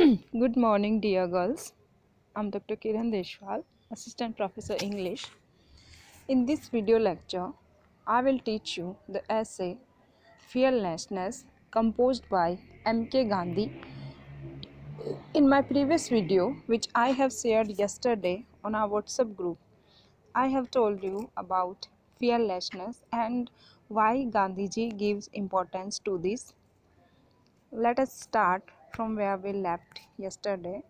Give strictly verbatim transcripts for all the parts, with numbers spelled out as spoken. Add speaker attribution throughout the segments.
Speaker 1: Good morning, dear girls. I'm Doctor Kiran Deshwal, Assistant Professor English. In this video lecture, I will teach you the essay Fearlessness composed by M K Gandhi. In my previous video, which I have shared yesterday on our WhatsApp group, I have told you about fearlessness and why Gandhiji gives importance to this. Let us start from where we left yesterday.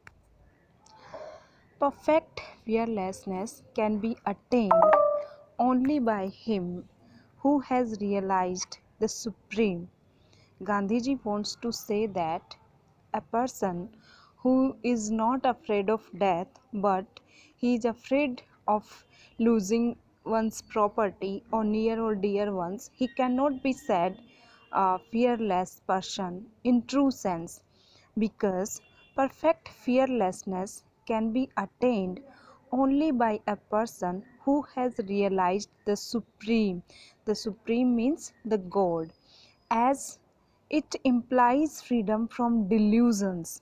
Speaker 1: Perfect fearlessness can be attained only by him who has realized the supreme. Gandhiji wants to say that a person who is not afraid of death, but he is afraid of losing one's property or near or dear ones, he cannot be said a fearless person in true sense, because perfect fearlessness can be attained only by a person who has realized the supreme. The supreme means the God, as it implies freedom from delusions.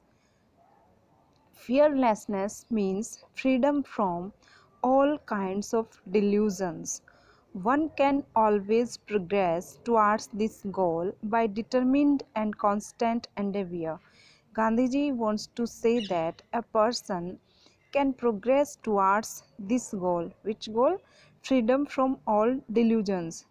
Speaker 1: Fearlessness means freedom from all kinds of delusions. One can always progress towards this goal by determined and constant endeavor. Gandhiji wants to say that a person can progress towards this goal. Which goal? Freedom from all delusions.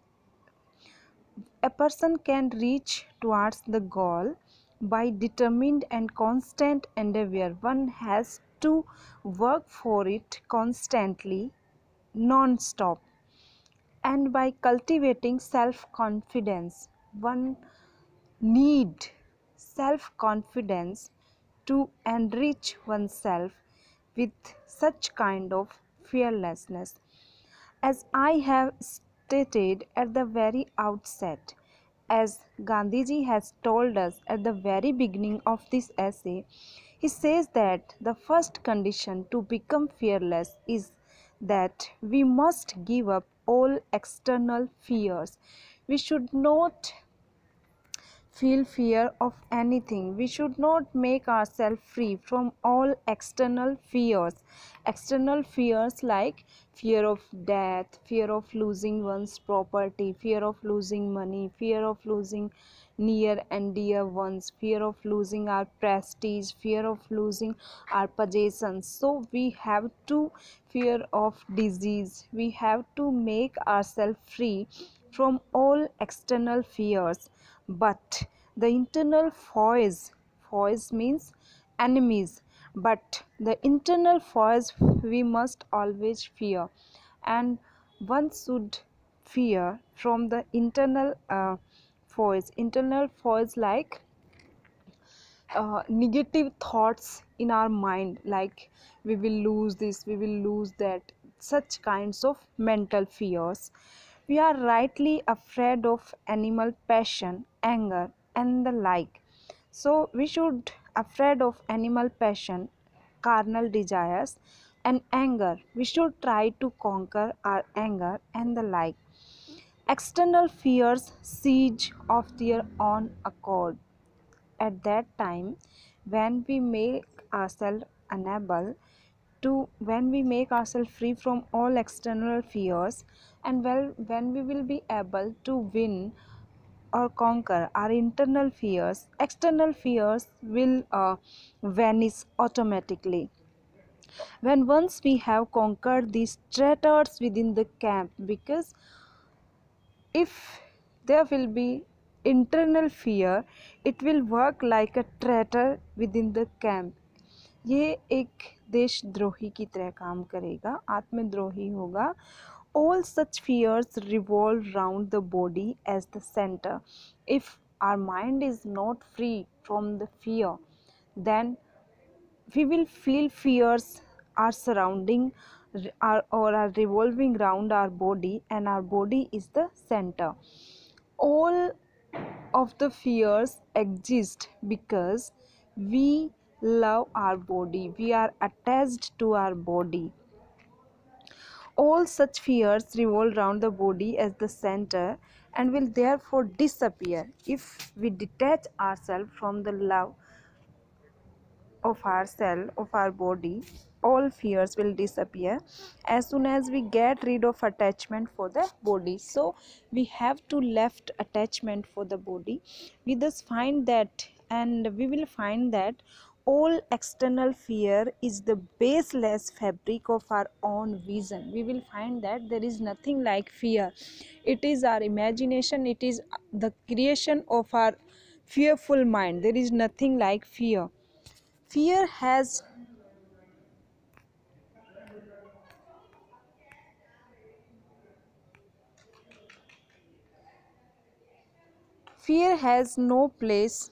Speaker 1: A person can reach towards the goal by determined and constant endeavor. One has to work for it constantly, non-stop, and by cultivating self-confidence. One need self-confidence to enrich oneself with such kind of fearlessness. As I have stated at the very outset, as Gandhiji has told us at the very beginning of this essay, he says that the first condition to become fearless is that we must give up all external fears. We should not feel fear of anything. We should not make ourselves free from all external fears. External fears like fear of death, fear of losing one's property, fear of losing money, fear of losing near and dear ones, fear of losing our prestige, fear of losing our possessions. So we have to fear of disease. We have to make ourselves free from all external fears. But the internal foes, foes means enemies, but the internal foes we must always fear, and one should fear from the internal uh, foes. Internal foes like uh, negative thoughts in our mind, like we will lose this, we will lose that, such kinds of mental fears. We are rightly afraid of animal passion, anger, and the like. So we should afraid of animal passion, carnal desires, and anger. We should try to conquer our anger and the like. External fears siege of their own accord. At that time, when we make ourselves unable to, when we make ourselves free from all external fears, and well, when we will be able to win or conquer our internal fears, external fears will uh, vanish automatically. When once we have conquered these traitors within the camp, because if there will be internal fear, it will work like a traitor within the camp. ये एक देशद्रोही की तरह काम करेगा, आत्मद्रोही होगा. All such fears revolve round the body as the center. If our mind is not free from the fear, then we will feel fears are surrounding our, or are revolving round our body, and our body is the center. All of the fears exist because we love our body, we are attached to our body. All such fears revolve round the body as the center and will therefore disappear if we detach ourselves from the love of our cell, of our body, all fears will disappear as soon as we get rid of attachment for the body. So we have to left attachment for the body. We thus find that, and we will find that all external fear is the baseless fabric of our own vision. We will find that there is nothing like fear. It is our imagination, it is the creation of our fearful mind. There is nothing like fear. Fear has fear has no place.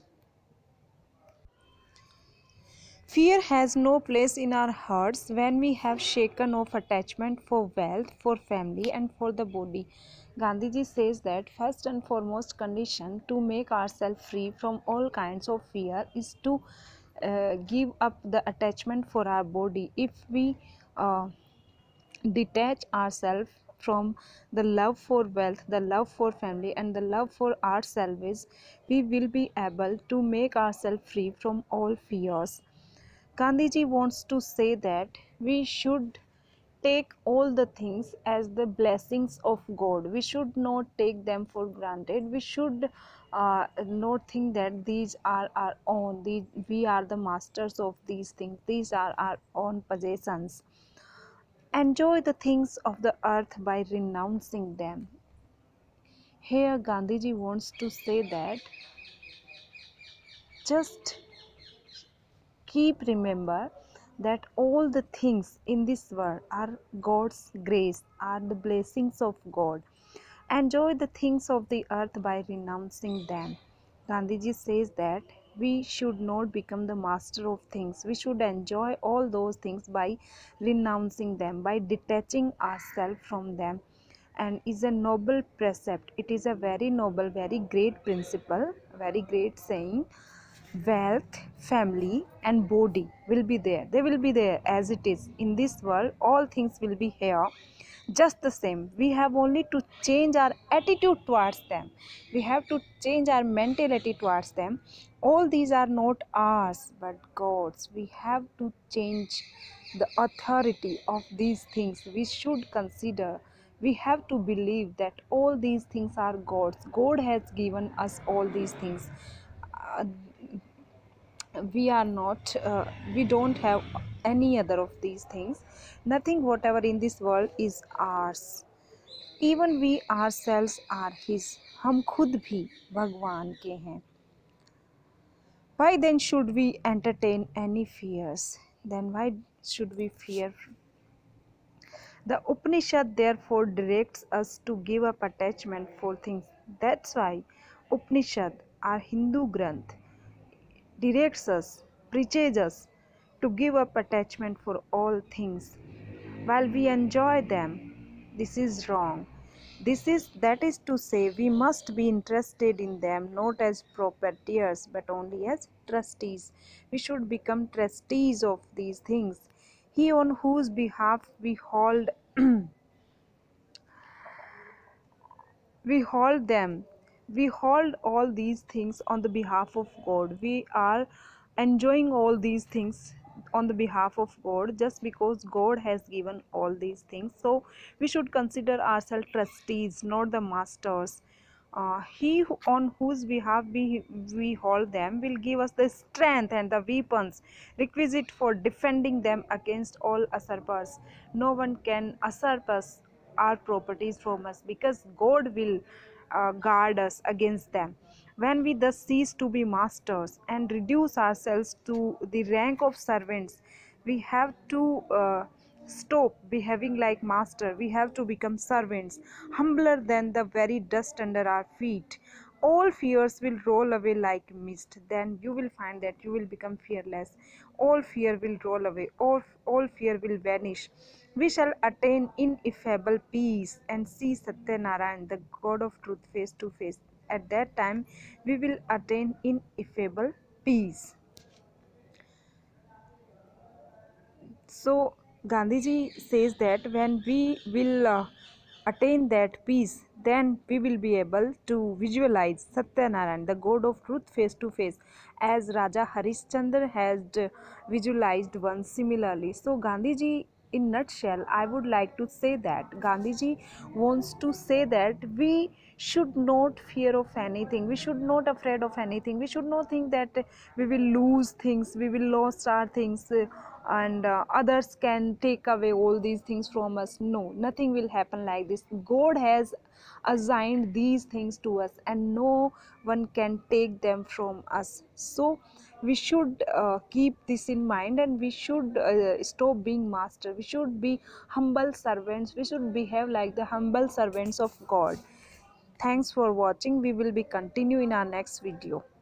Speaker 1: Fear has no place in our hearts when we have shaken off attachment for wealth, for family, and for the body. Gandhiji says that first and foremost condition to make ourselves free from all kinds of fear is to uh, give up the attachment for our body. If we uh, detach ourselves from the love for wealth, the love for family, and the love for ourselves, we will be able to make ourselves free from all fears. Gandhiji wants to say that we should take all the things as the blessings of God. We should not take them for granted. We should uh, not think that these are our own. These, we are the masters of these things. These are our own possessions. Enjoy the things of the earth by renouncing them. Here, Gandhiji wants to say that just keep remember that all the things in this world are God's grace, are the blessings of God. Enjoy the things of the earth by renouncing them. Gandhiji says that we should not become the master of things. We should enjoy all those things by renouncing them, by detaching ourselves from them. And is a noble precept. It is a very noble, very great principle, very great saying. Wealth, family, and body will be there. They will be there as it is in this world. All things will be here just the same. We have only to change our attitude towards them. We have to change our mentality towards them. All these are not ours but God's. We have to change the authority of these things. We should consider, we have to believe that all these things are God's. God has given us all these things. uh, we are not uh, we don't have any other of these things. Nothing whatever in this world is ours. Even we ourselves are his. हम खुद भी भगवान के हैं. Why then should we entertain any fears? Then why should we fear? The Upanishad therefore directs us to give up attachment for things. That's why Upanishad, our Hindu Granth, directs us, preaches us to give up attachment for all things. While we enjoy them, this is wrong. This is that is to say, we must be interested in them not as proprietors but only as trustees. We should become trustees of these things. He on whose behalf we hold we hold them. We hold all these things on the behalf of God. We are enjoying all these things on the behalf of God just because God has given all these things. So we should consider ourselves trustees, not the masters. Uh, he who, on whose behalf we, we hold them will give us the strength and the weapons requisite for defending them against all usurpers. No one can usurp us, our properties from us, because God will uh, guard us against them. When we thus cease to be masters and reduce ourselves to the rank of servants, we have to uh, stop behaving like master. We have to become servants, humbler than the very dust under our feet. All fears will roll away like mist. Then you will find that you will become fearless. All fear will roll away. All, all fear will vanish. We shall attain ineffable peace and see Satyanarayan, the God of truth, face to face. At that time, we will attain ineffable peace. So, Gandhiji says that when we will uh, attain that peace, then we will be able to visualize Satyanarayan, the god of truth, face to face, as Raja Harishchandra has visualized once similarly. So Gandhiji, in nutshell, I would like to say that Gandhiji wants to say that we should not fear of anything, we should not afraid of anything, we should not think that we will lose things, we will lose our things, uh, and uh, others can take away all these things from us. No, nothing will happen like this. God has assigned these things to us and no one can take them from us. So we should uh, keep this in mind, and we should uh, stop being master, we should be humble servants, we should behave like the humble servants of God. Thanks for watching. We will be continue in our next video.